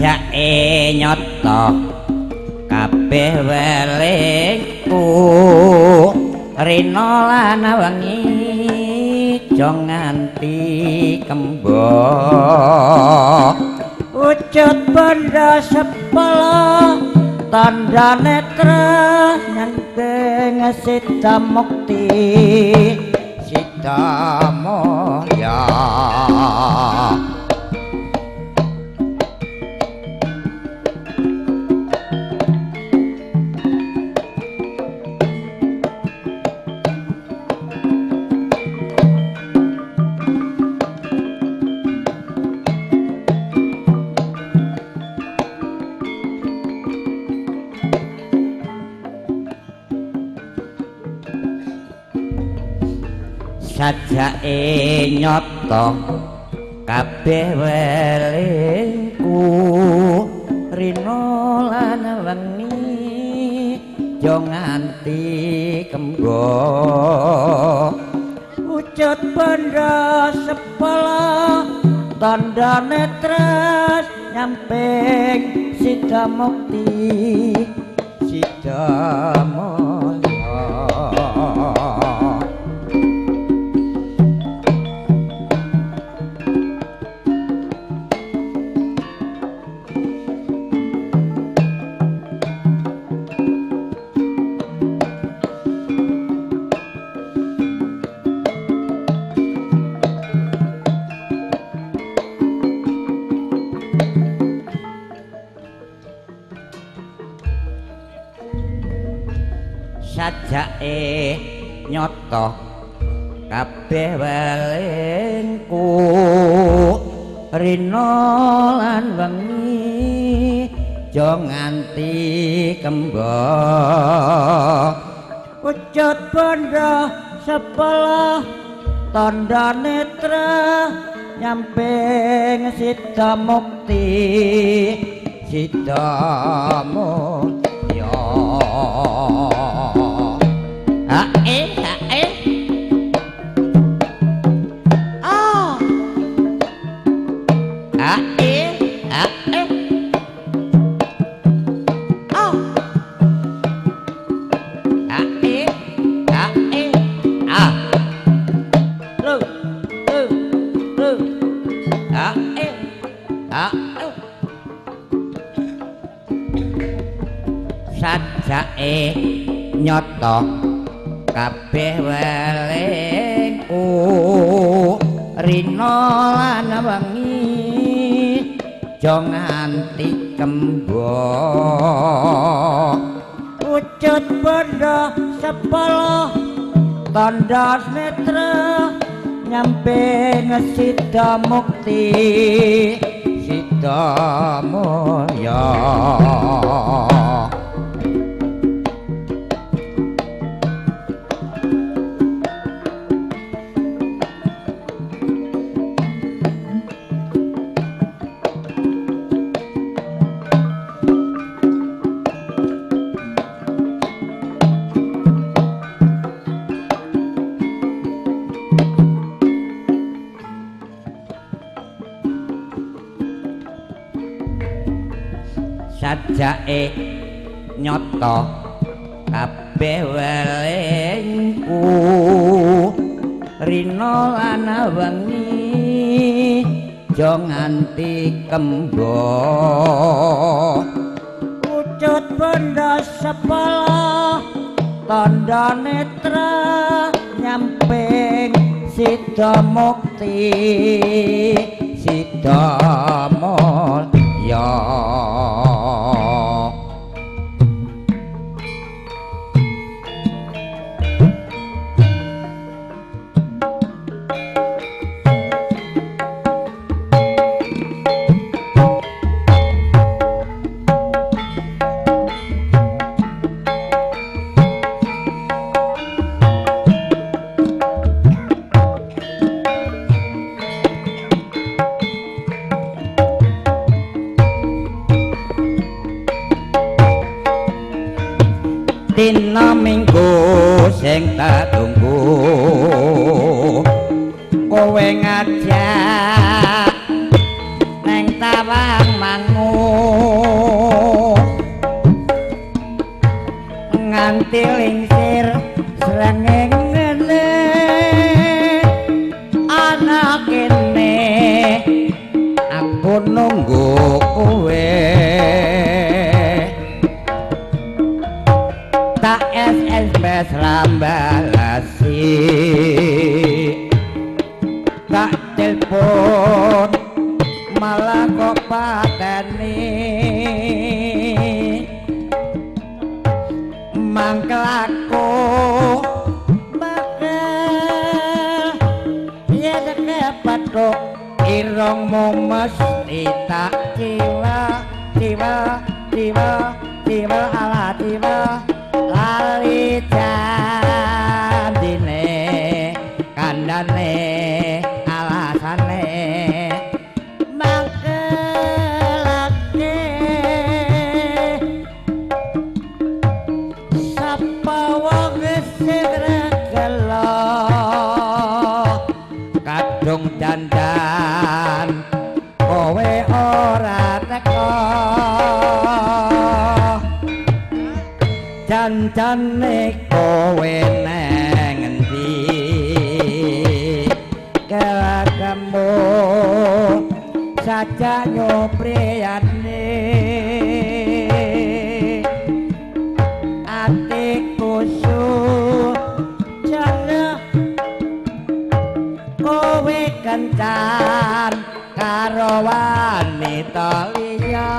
sajake nyoto kabeh welingku rina lan wengi aja nganti kembang wujud banda sepala tanda netra nyanteng sita mukti sita moya sajake nyoto kabeh welingku rina lan wengi aja nganti kembang wujud banda sepala tanda netra nyamping sida mukti sida moya sajake nyoto kabeh welingku rina lan wengi aja nganti kembang wujud banda sepala tanda netra nyamping sida mukti sida moya sajake nyoto kabeh welingku rina lan wengi aja nganti kembang wujud banda sepala tanda netra nyamping sida mukti sida moya sajake nyoto kabeh welingku rina lan wengi aja nganti kembang wujud banda sepala tanda netra nyamping sida mukti sida moya dina minggu sing tak tunggu kowe ngajak neng tawang mangu nganti lingsir srengenge ngene anak kene aku nunggu kowe tak SMS rambalasi tak telepon malah kok pateni mangkel aku bakal ya dapat kok irungmu mesti tak tiba ala tiba lali jandine kandane alasane mangkelake sapa wong sing regelo kadung dandan kowe ora teko janjane kowe nang endi kelakamu saja nyopriyane atiku jana kowe kencan karo wanita liya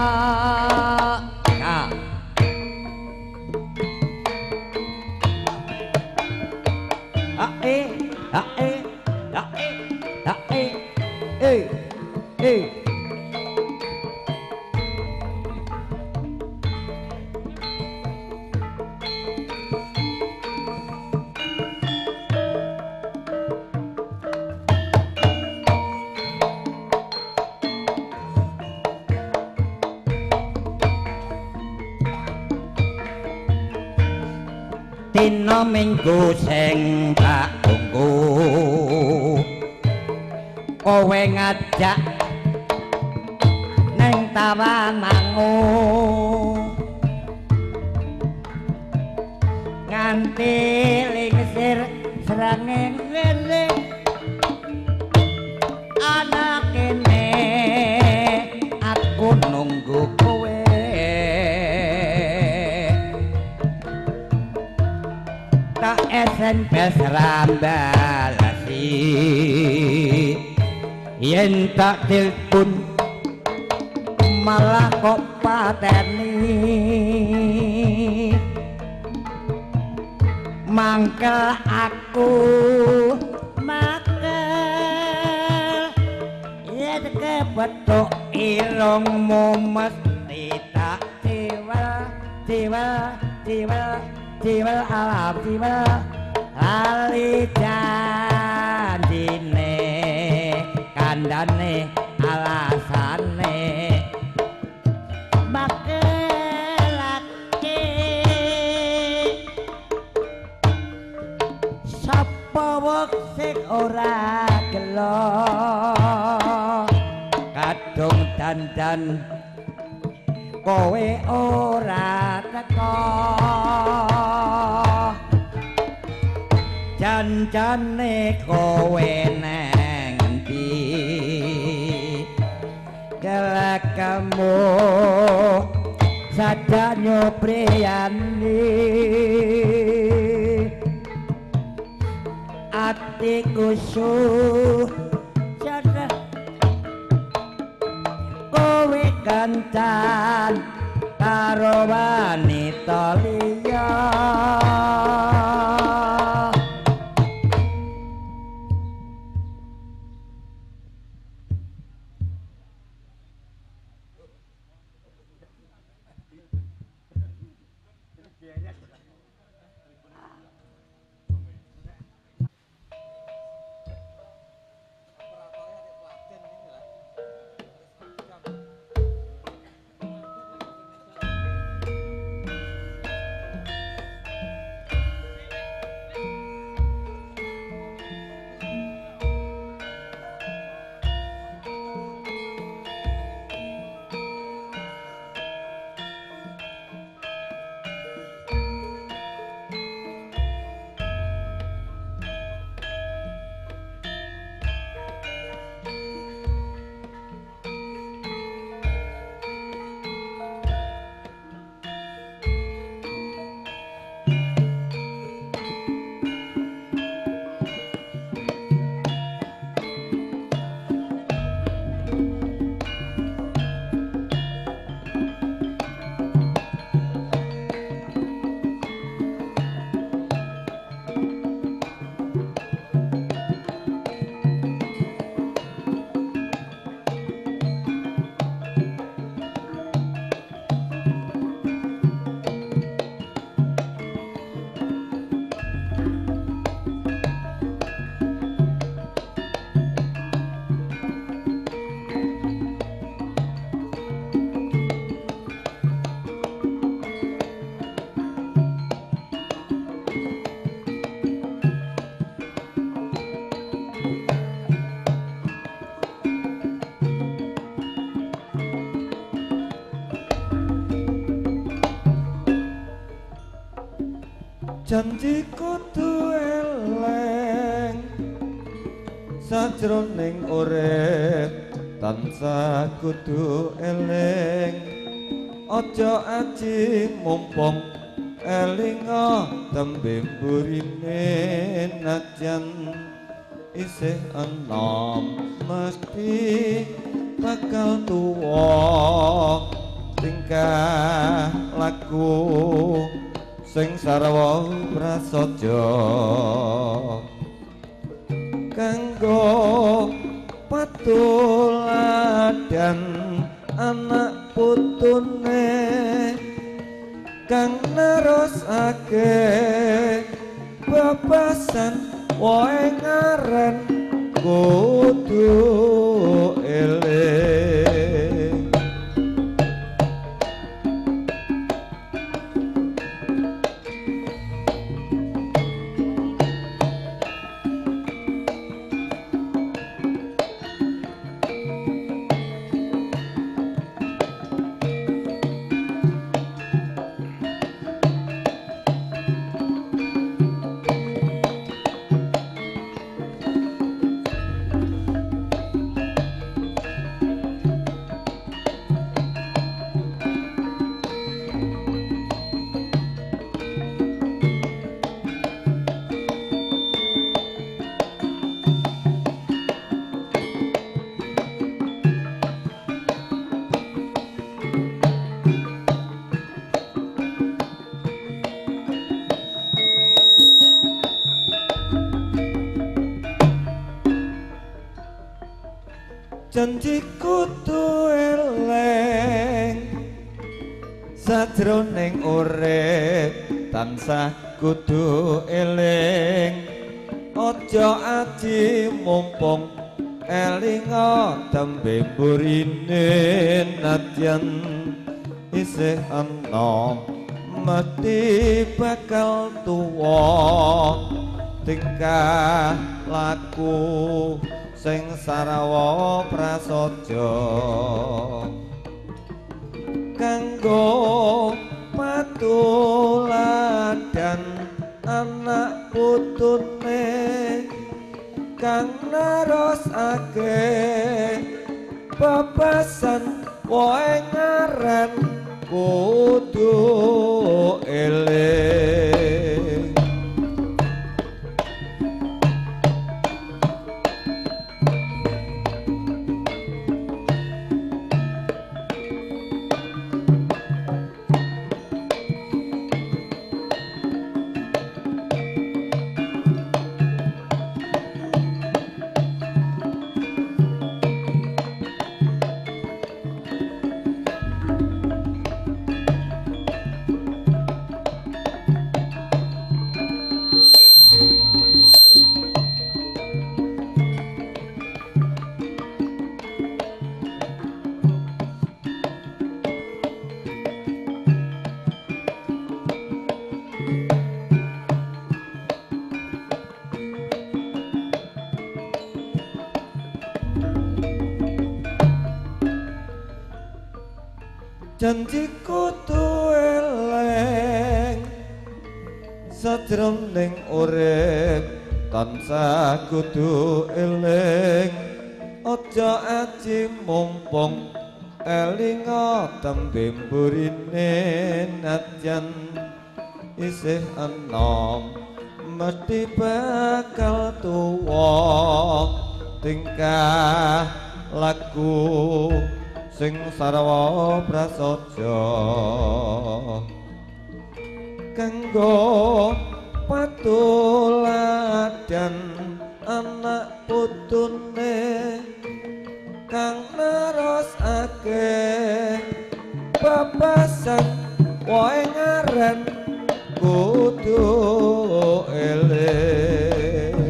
dina minggu sing tak tunggu kowe ngajak neng tawananmu nganti lingsir srengenge anak kene aku nunggu kowe tak SMS rambalasi yen tak telepon malah kok pateni mangkel aku makel ya kepethuk irungmu mesti tak tiba alam tiba lali janjine kandane alasane makelake sapa wong sing ora gelo kadung dandan kowe ora teko janjane kowe nang endi kelakamu saja nyopriyane atiku jaga kowe kancan karo wanita liya janji kudu eleng sajroning urip tansah kudu eling aja aji mumpung elinga tembe burine najan isih enom mesti bakal tuwa tingkah laku sing sarwa prasaja kanggo patuladan anak putune kang nerusake babasan wae ngaran kudu eling janji kudu eleng sajroning urip tansah kudu eling aja aji mumpung elinga tembe burine nadyan isih enom mesti bakal tuwa tingkah laku sing sarwa prasaja kanggo patuladan anak putune kang nerusake babasan wae ngaran kudu eling janji kudu eleng sajroning urip tansah kudu eling aja aji mumpung elinga tembe burine nadyan isih enom mesti bakal tuwa tingkah laku sing sarwa prasaja kanggo patuladan anak putune kang nerusake babasan wae ngaran kudu eling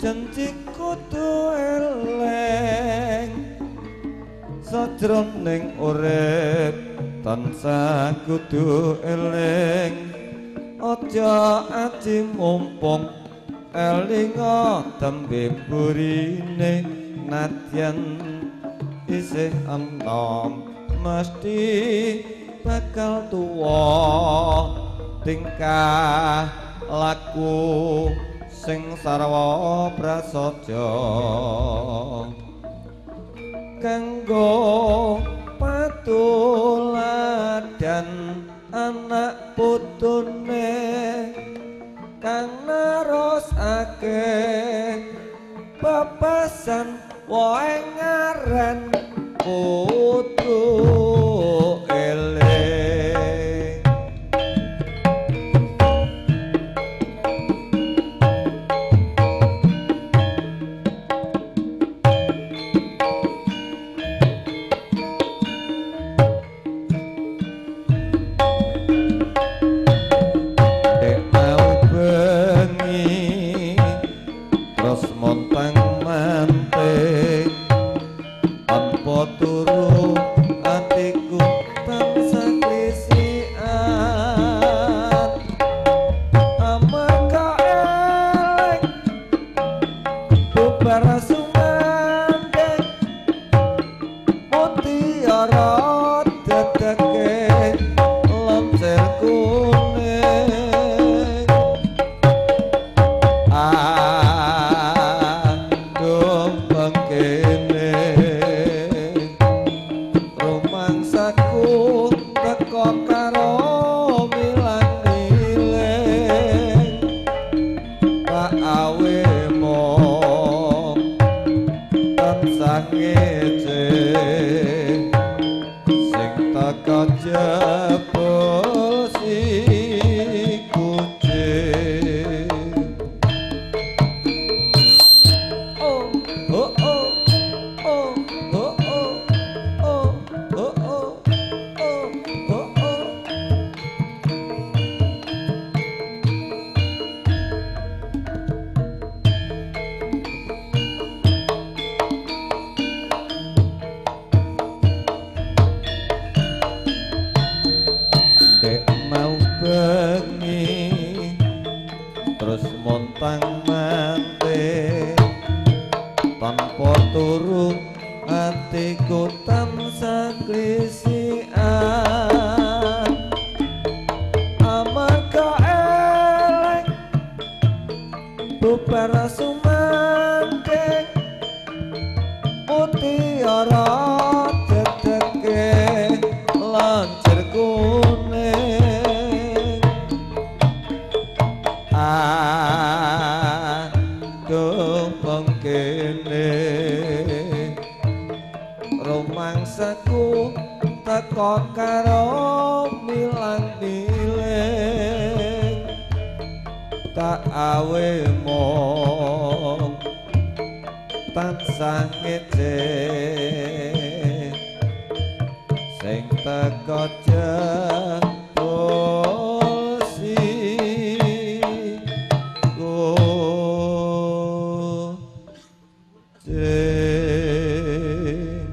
janji kudu eleng sajroning urip tansah kudu eleng aja aji mumpung elinga tembe burine nadyan isih enom mesti bakal tuwa tingkah laku sing sarwa prasaja kanggo patuladan anak putune kang narosake papasan wae ngaran kudu eleng dek mau bengi terus montang manting tanpa turu atiku tansah klisian amarga eleng bubar sumandeng mutiara dadake lamser kuning aduh bangkene rumangsaku teko karo milang-miling tak awe mong tansah ngece sing teko jebul si kucing oh oh oh oh oh oh oh oh oh oh oh dek mau bengi terus montang manting tanpa turu atiku tansah klisian amarga eleng bubar sumandeng mutiara dedeke lancir kuning aduh bangkene rumangsaku teko karo milang-miling tak awe mong tansah ngece sing teko jebul si kucing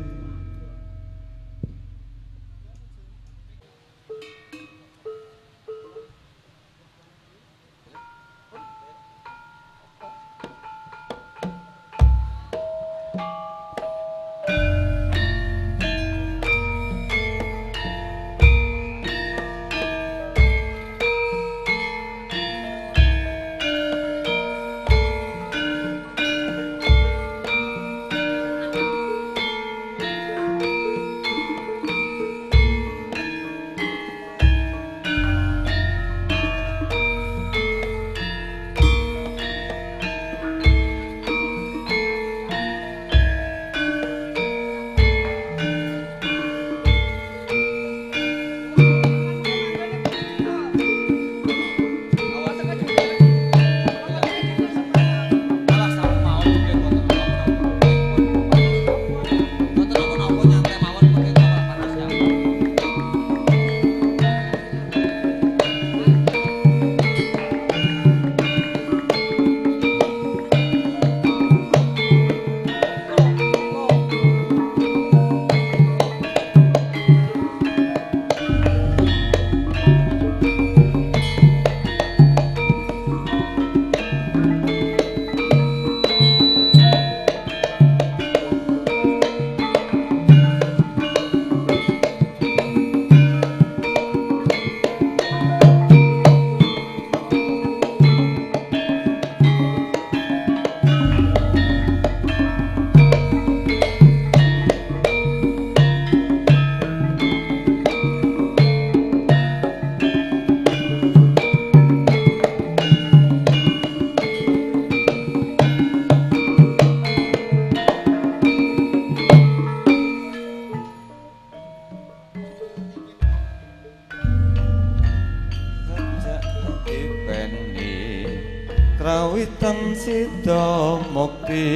dipeni krawitan sida mukti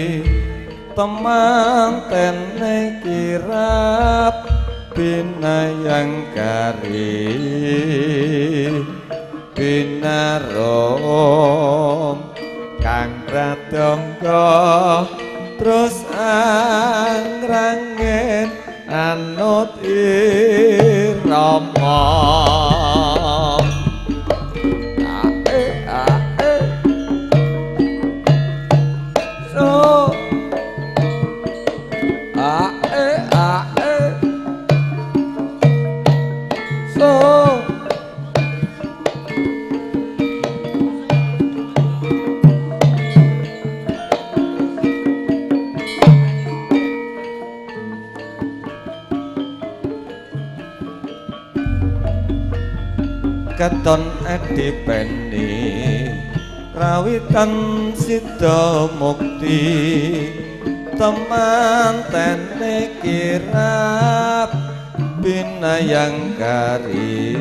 temanten kirap binayang kari binarom kang pratangga terus angrangen anut irama so so katon adipeni rawitan sida mukti temantene kirap binayang kari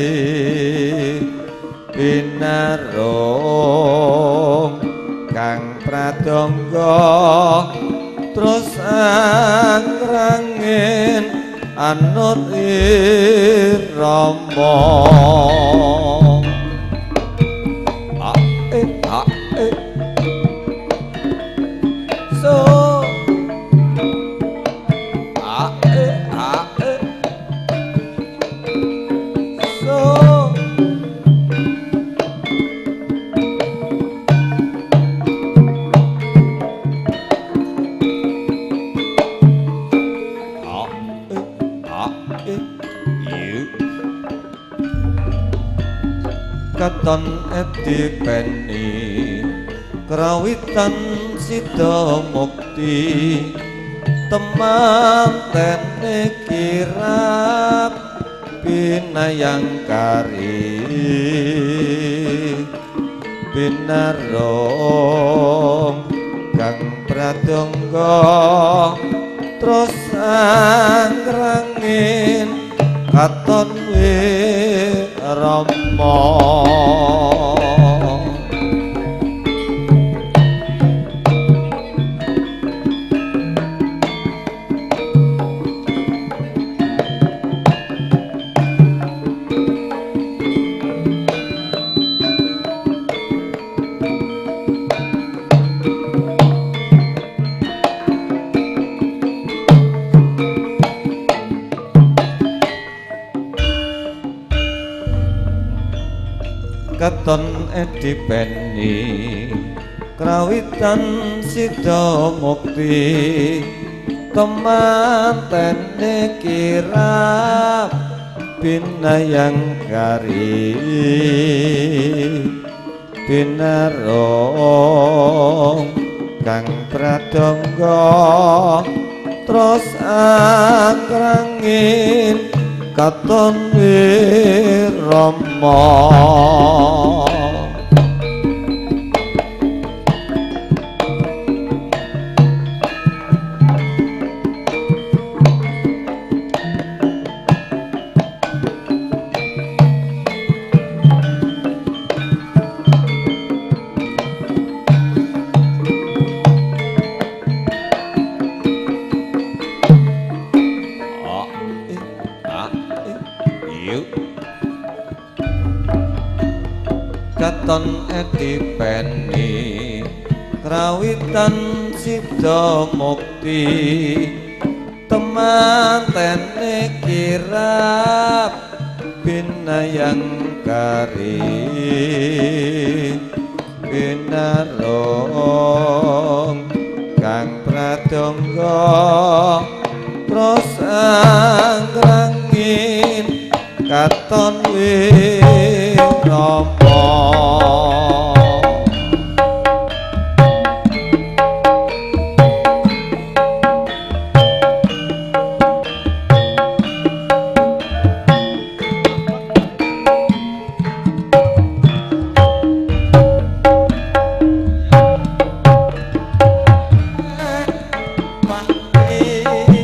binarong kang pradangga terus angrangen anut irama so katon edipeni krawitan sida mukti temantene kirap binayang kari binarong kang pradangga terus angrangen katon wirama katon edipeni krawitan sida mukti temantene kirap binayang kari binarong kang pradangga terus angrangen katon wirama katon edipeni krawitan sida mukti temantene kirap binayang kari binarong kang pradangga terus angrangen katon wirama Mati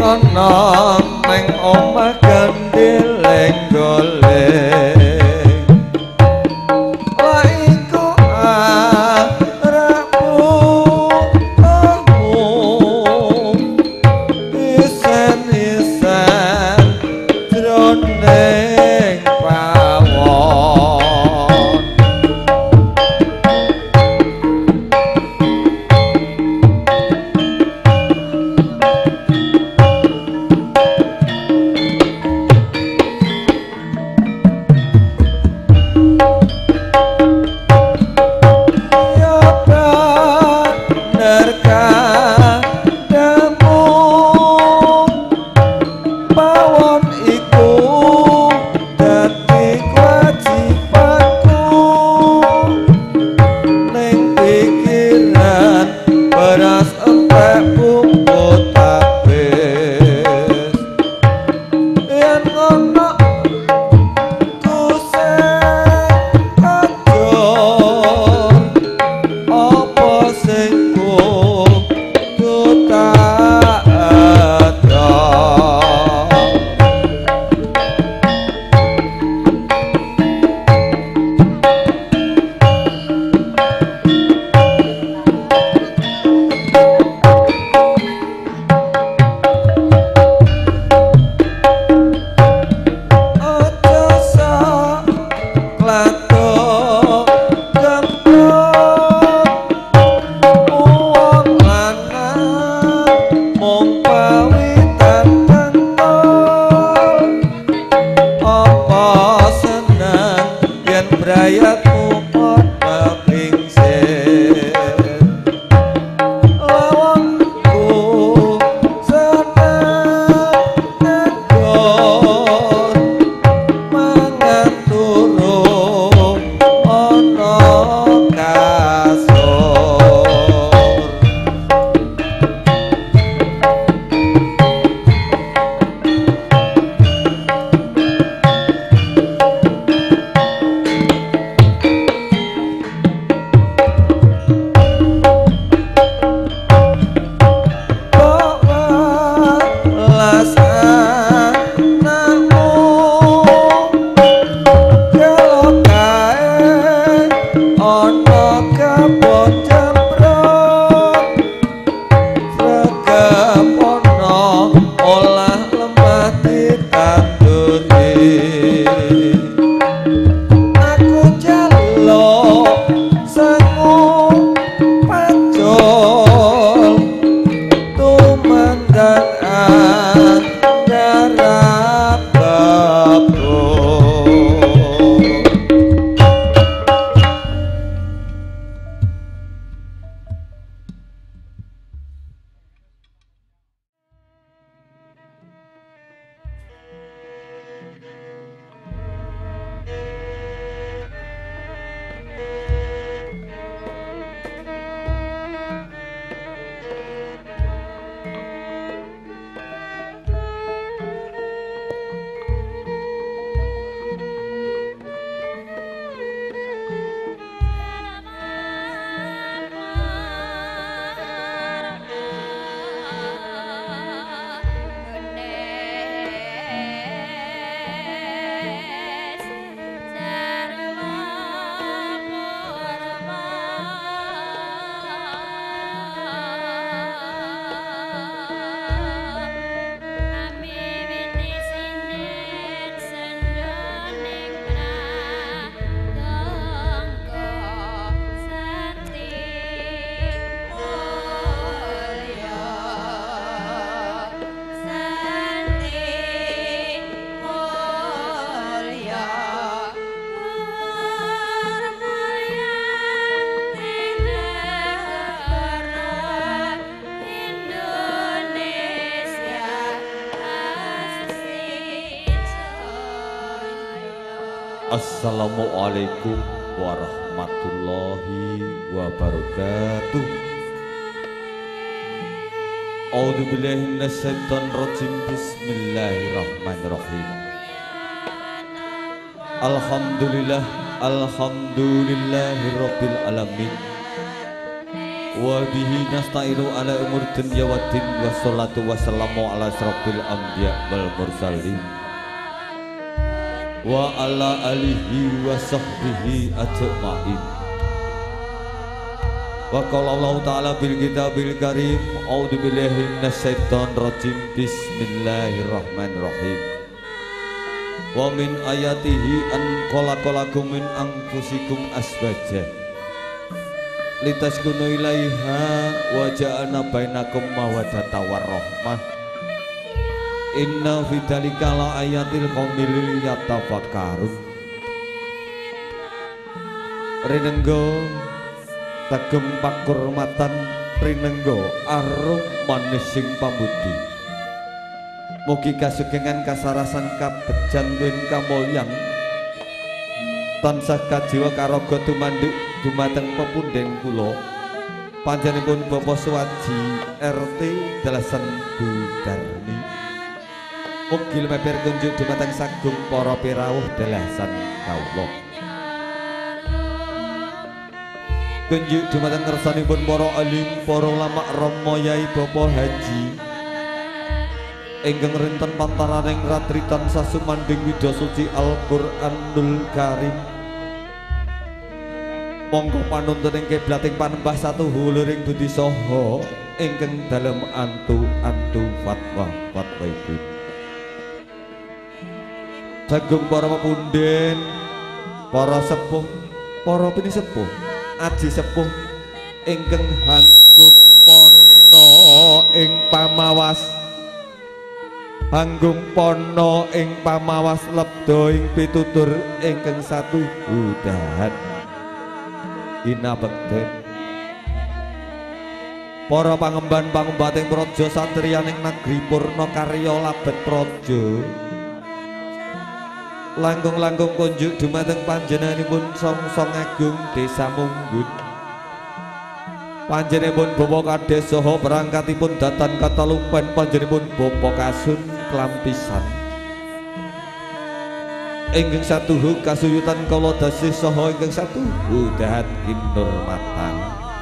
ana neng omah gandeleng golek Assalamualaikum warahmatullahi wabarakatuh. A'udzubillahi minasyaitonir rajim. Bismillahirrahmanirrahim. Alhamdulillahirabbil alamin. wa bihi nasta'inu ala umur dunya wa din wassalatu wassalamu ala asrofil anbiya wal mursalin wa ala alihi wa sahbihi ajma'in. Wa qala Allah ta'ala bil kitabil karim a'udzu billahi minasyaitonir rajim bismillahirrahmanirrahim. Wa min ayatihi an khalaqalakum min anfusikum azwaja litaskunu ilaiha wa ja'alna bainakum mawaddatan warahmah. Inna fi dzalika la ayatil qaumil yatafakkarun. Rinenggo tagem pakurmatan rinenggo arum manis sing pambudi. Mugi kasugengan kasarasan kabejan den kamulyan tansah kajiwa karaga tumanduk dumateng pepundhen kula panjenenganipun Bapak Suwaji RT Dalasan Budarni. Mugi lumeber kunjuk dumateng sagung para pirawuh dalasan kawula. Kunjuk dumateng kersanipun para alim, para ulama Rama Yai Bapak Haji ingkang rinten pantaraning ratri tansah sumandhing widya suci Al-Qur'anul Karim. Monggo panuntun ing kiblating panembah satu huluring budi saha ingkang dalem antu-antu fatwa-fatwaipun. Sagung para pepundhen, para sepuh, para pinisepuh, aji sepuh ingkang hanggung pono ing pamawas, hanggung pono ing pamawas lebda ing pitutur ingkang satu udahan ina bekten. Para pangemban pangembating praja satriyaning negeri Purnakarya labet praja langkung-langkung kunjuk dumateng panjenenganipun Songsong Agung Desa Munggut. Panjenenganipun Bapa Kades saha perangkatipun datan katalumpen panjenenganipun Bapa Kasun Klampisan. Ingkang satuhu kasuyutan kala dasih saha ingkang satuhu dahat kinurmatan.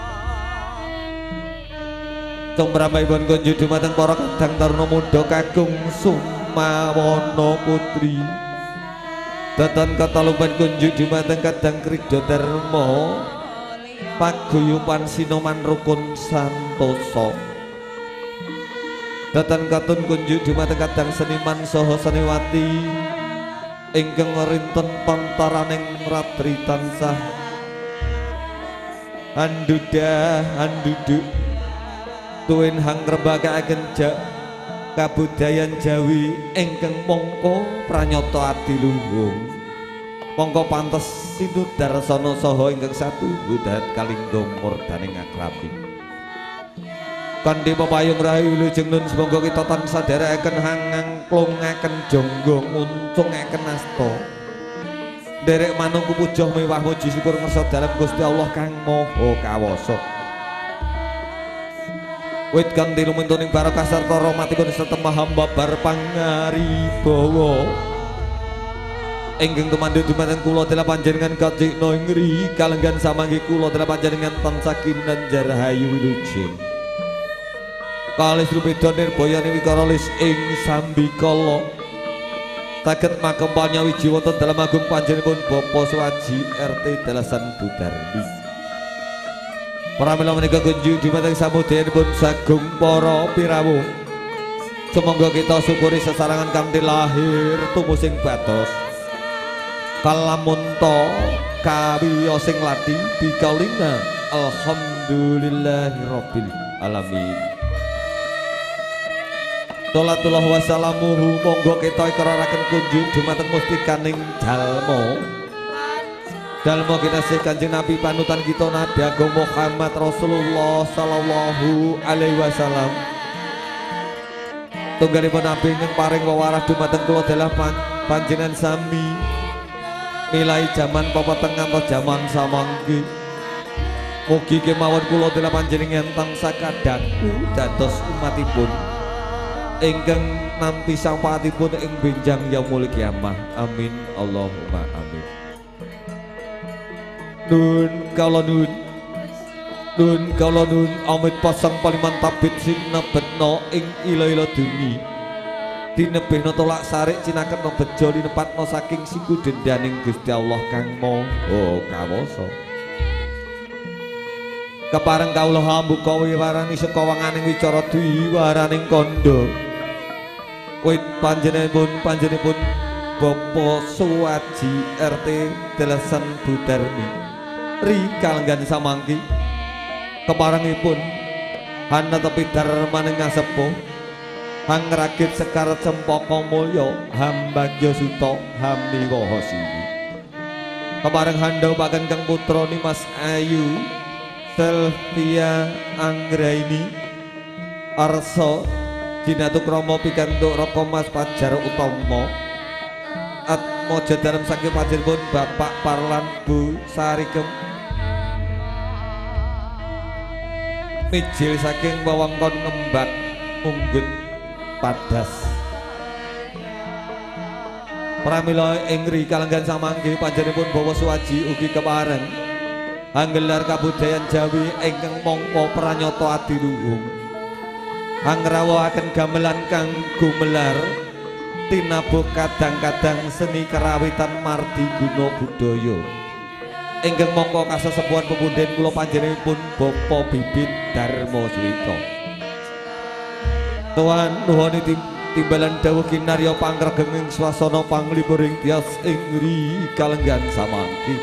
Tumrapipun kunjuk dumateng para kadang taruna muda kakung Sumawana Putri. Datan katalumpen kunjuk dumateng kadang Krida Darma paguyuban Sinoman Rukun Santosa. Datan katun kunjuk dumateng kadang seniman saha seniwati ingkang rinten pantaraning ratri tansah handudah handuduk tuwin hangrembakaaken kabudayan Jawi ingkang mongko pranyata adiluhung. Mongko pantes sinudarsana saha ingkang satu udahat kalingga murdaning akrabi. Kanthi pepayung rahayu wilujeng nun semangga kita tansah dherekaken hangangklungaken jangga nguncungaken asta. Derek manungku puja mewah muji syukur ngersa dalem Gusti Allah kang Maha Kawasa. Wit kanthi lumuntuning barokah sarta rahmatipun satemah hamba bar pangaribawa ingkang tumandhut dumateng kula dela panjenengan kajikna ing ngri kalenggan samanggi kula dela panjenengan tansah kinanjar rahayu wilujeng. Kalis rupeda nirbayani wikaralis ing sambikala saged makempalnya wiji wonten dalam agung panjenenganipun Bapak Suwaji RT Dalasan Budarni. Pramila menika kunjuk dumateng samudayanipun sagung para pirawuh. Sumangga kita syukuri sesarangan kanthi lahir tumusing batos. Kalamunta kawiyo sing lati bikalina alhamdulillahirabbil alamin. Sholatullah wassalamuhu monggo kita ikraraken kunjuk dumateng mustikaning jalma. Dalma kinasih Kanjeng Nabi panutan kita Nabi Agung Muhammad Rasulullah sallallahu alaihi wasallam. Tunggalipun Nabi ing paring wewarah dumateng kula dalah panjenengan sami milai jaman pepeteng ngantos jaman samangke. Mugi kemawon kula dalah panjenengan tansah kadhaku dados umatipun ingkang nampi sampaatipun ing benjang yaumul kiamah. Amin Allahumma amin. Nun kala nun Nun kala nun amit pasang paliman tabit sinebetno ing ila-ila duni. Dinebehna tolak sarik cinaketna bejo linepatna saking siku dendaning Gusti Allah kang Maha Kawasa. Kepareng kawula hambuka wiwarani saka wanganing wicara dwi waraning kandha. Wit panjenenganipun Bapak Suwaji RT Delesan Budarmi Ri kalenggan samangki. Keparengipun hana tepi darmaning ngasepuh hangragit sekar cempaka mulya hambagya suta hamiwaha siwi. Kepareng handhaw paken kang putra Nimas Ayu Selvia Anggraini Arsa Jinatu Krama pikantuk Raka Mas Pajar Utama Atmaja dalem saking panjenenganipun Bapak Parlan Bu Sarigem mijil saking wewengkon Ngembak Munggut Padas. Pramila ing ri kalenggan samangke panjenenganipun Bawa Suwaji ugi kepareng anggelar kabudayan Jawi ingkang mangka pranyata adiluhung. Angrawuhaken gamelan kang gumelar tinabuh kadang-kadang seni kerawitan mardi guna budaya. Ingkang mangka kasesepuhan pepunden kula panjenenganipun Bapak Bibit Darma Suwita. Tuhan nuhuni timbalan dawuh kinarya pangregeng ing swasana panglipur ing tias ing ri kalenggan samangke.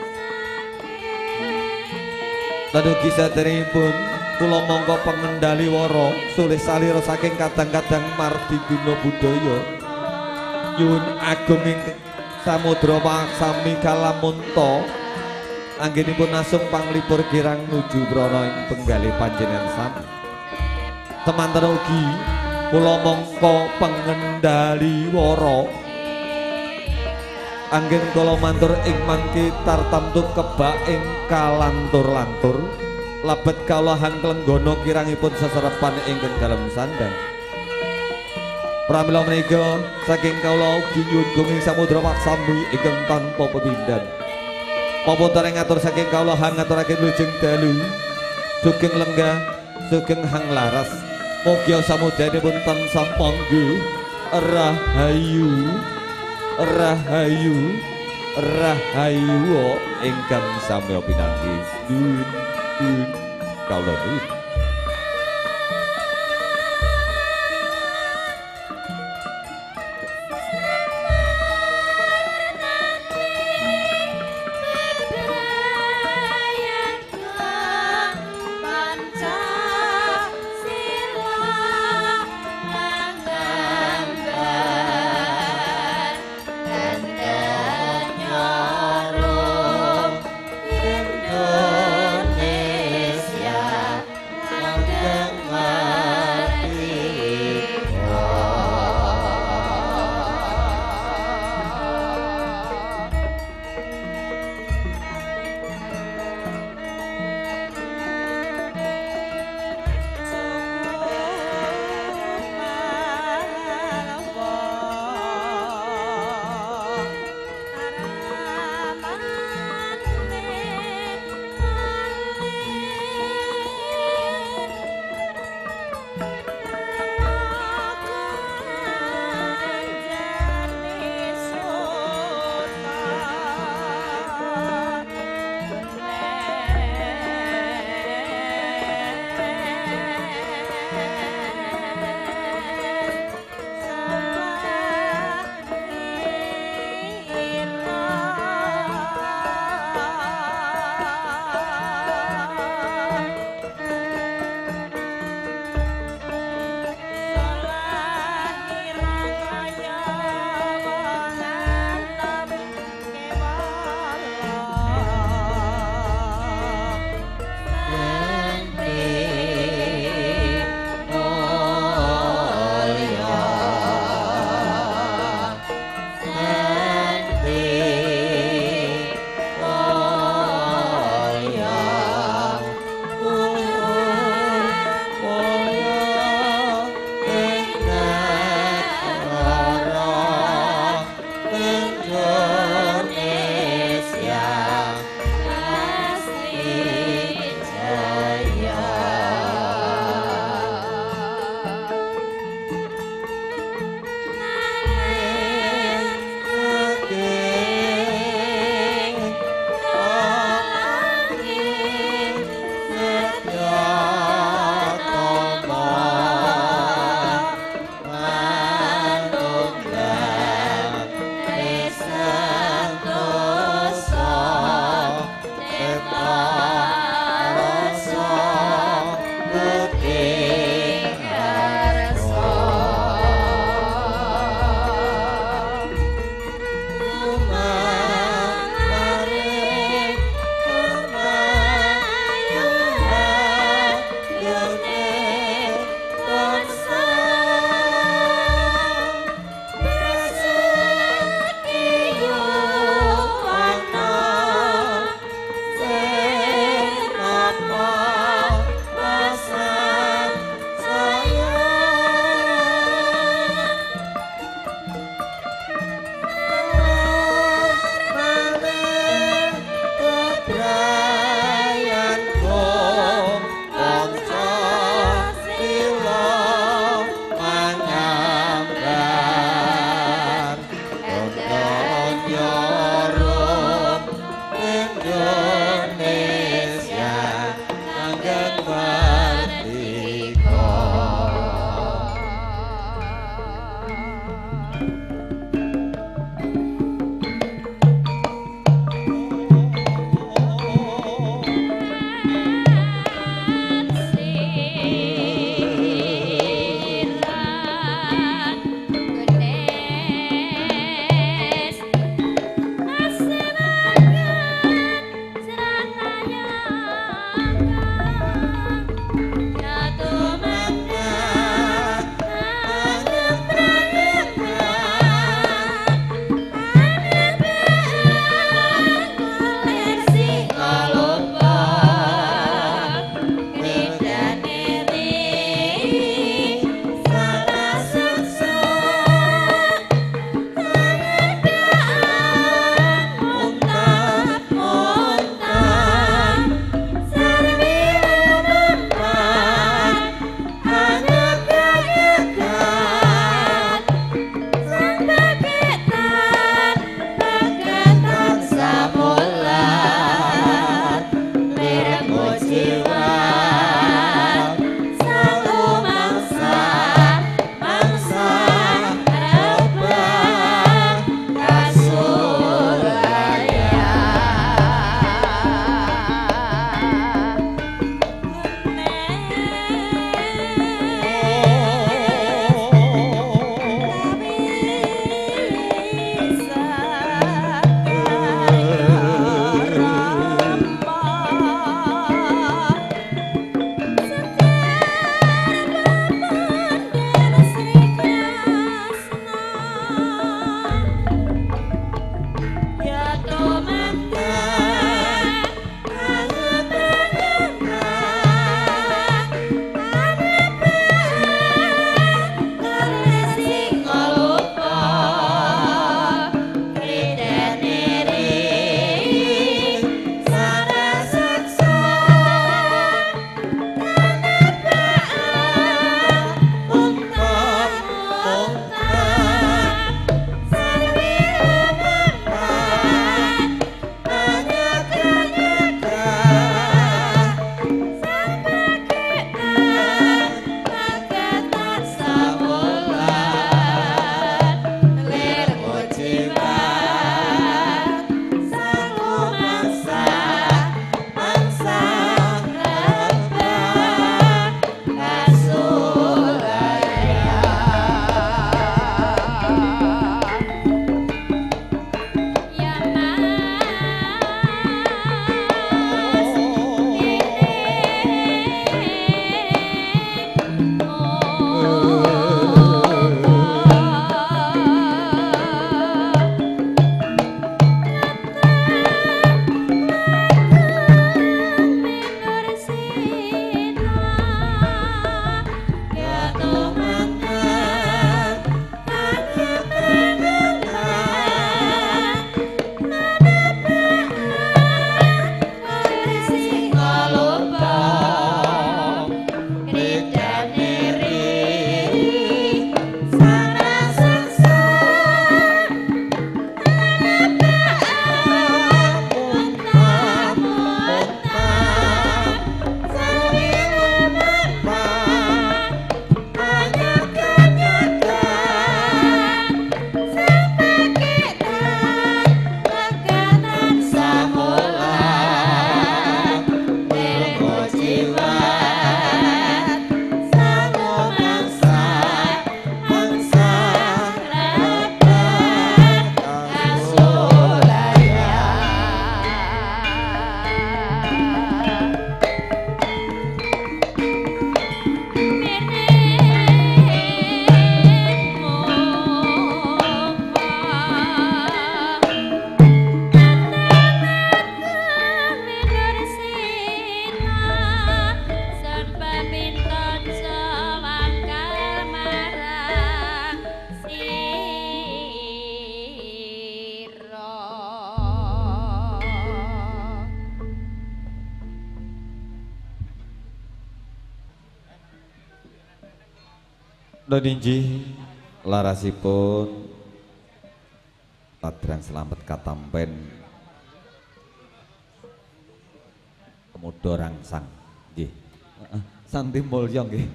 Lan ugi saderengipun kula mangka pengendali wara sulih salira saking kadang-kadang mardi guna budaya. Nyuwun agung ing samudra sami kalamunta anggenipun asung panglipur kirang nuju prana ing penggalih panjenengan sami. Temanten ugi kula mangka pengendali wara anggen kula matur ing mangke tartamtu kebak ing kalantur-lantur labet kawula hangklenggana kirangipun seserepan ingkang dalem sandang. Pramila menika saking kawula ugi nyuwun gunging samudra paksami ingkang tanpa pepindhan. Papunten ngatur saking kawula ngaturaken wilujeng dalu sugeng lenggah sugeng hang laras. Mugi samudayanipun tansah panggih rahayu rahayu rahayu ingkang samya pinanggih. Kawula nuwun. Noningji larasipun Padrang selamat katampen Kemudo rangsang nggih. Santi mulya nggih.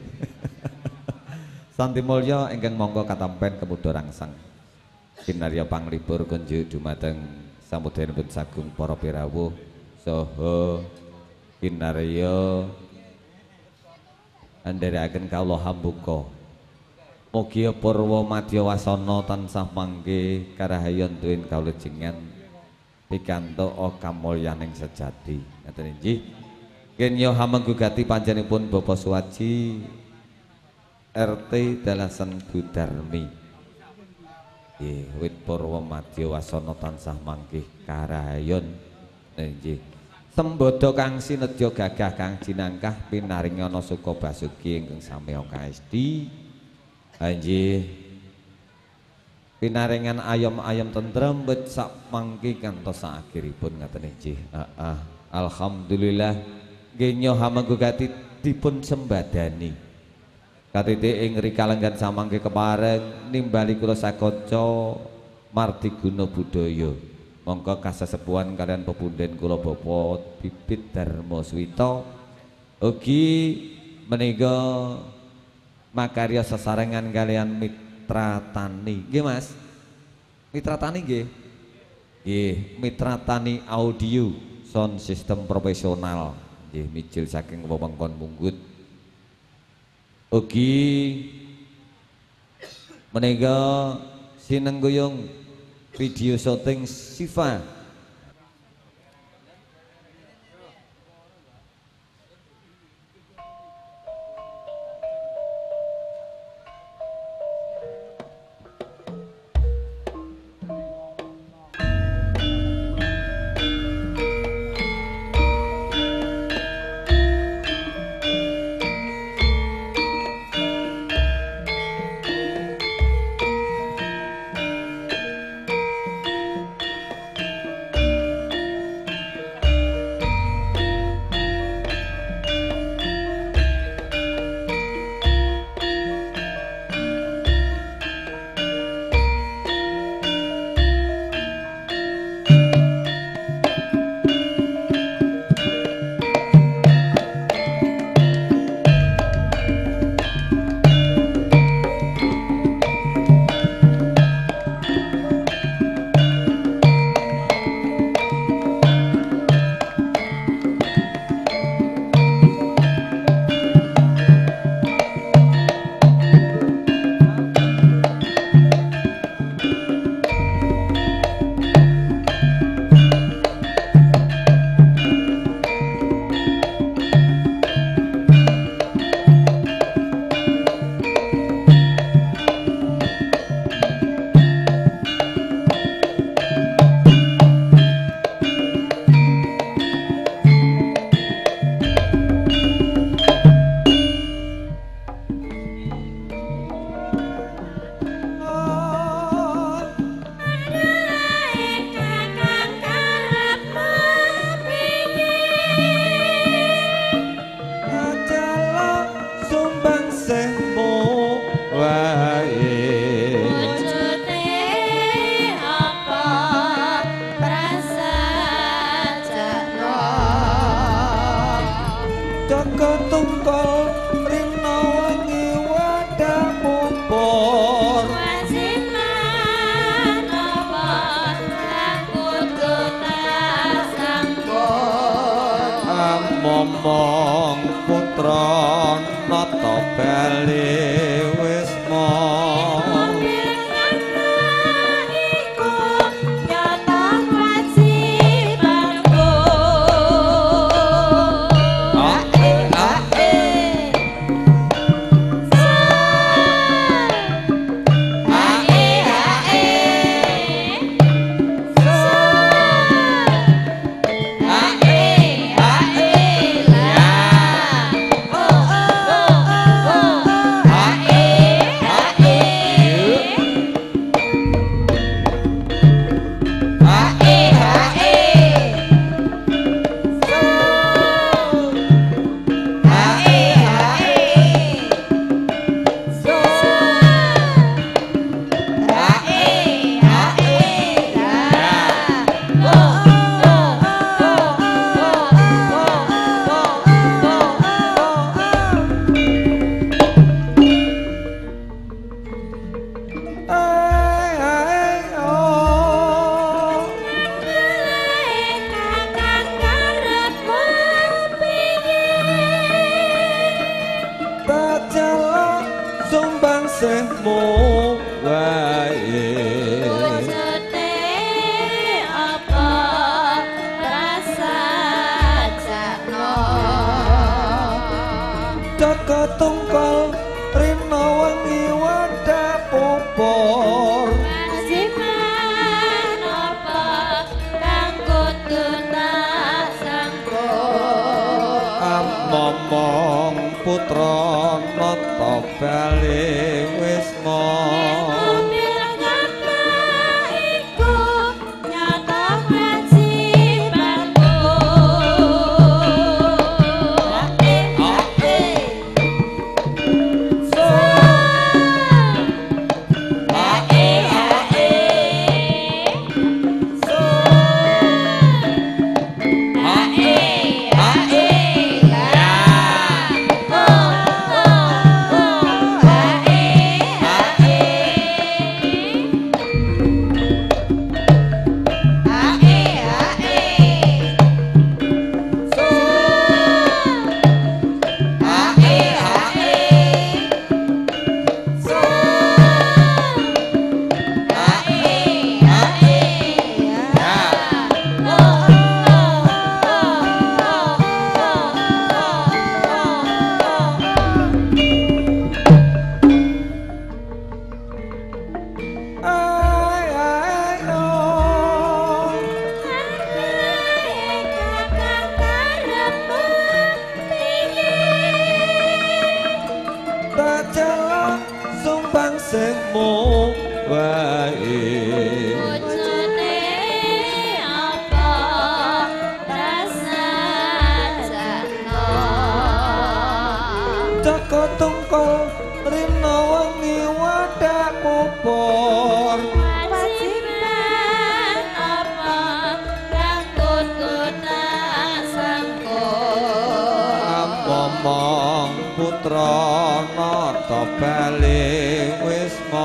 Santi mulya ingkang monggo katampen Kemudo rangsang. Kinarya panglipur kunjuk dumateng samudayanipun sagung para pirawuh saha kinarya andherekaken kawula hambuka. Mugi purwa madya wasana tansah mangke karahayon tuwin kawulejengan pikantuk kamulyaning sejati. Ngaten inggih. Kenya hamanggugati panjenenganipun Bapak Suwaji RT Dalasan Gudarmi. Nggih, wit purwa madya wasana tansah mangke karahayon. Nggih. Sembada kang sinedya gagah kang jinangkah pinaring ana suka basuki ingkang sami kaesti. Nggih. Pinaringan ayam-ayam tentrem bet sak mangke kantos akhiripun ngaten nggih. Alhamdulillah nggih hamanggugati dipun sembadani. Katiti ing rikalenggan samangke kepareng nimbali kula sakanca mardiguna budaya. Monggo kasesepuhan kalian pepunden kula Bapak Bibit Darmaswita ugi menika makarya sesarengan kalian Mitra Tani. Nggih Mas. Mitra Tani nggih. Nggih, Mitra Tani Audio Sound System Profesional. Nggih, mijil saking wewengkon Munggut. Ugi menika sinengguyung video syuting Siva. tungkol rina wengi wadah pupur Pasiman apa kang kudu tak sangko momong putra nata bali wisma semu wae wujune apa rasa jano Jaka tungkol rina wengi wadah pupur Pasiman apa kang kudu tak sangko momong putra nata bali wisma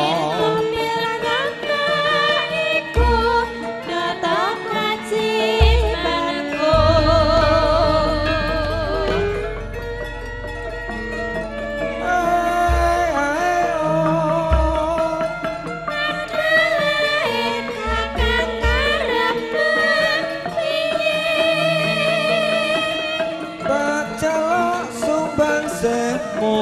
sumbang semu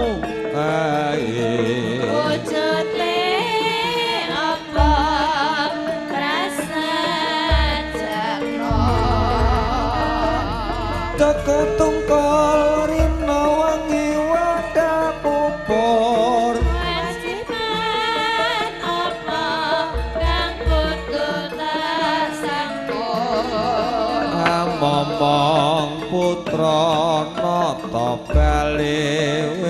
ae wujudne apa rasa jano Jaka tungkol rina wengi wadah pupur Pasiman apa kang kudu tak sangko momong putra nata bali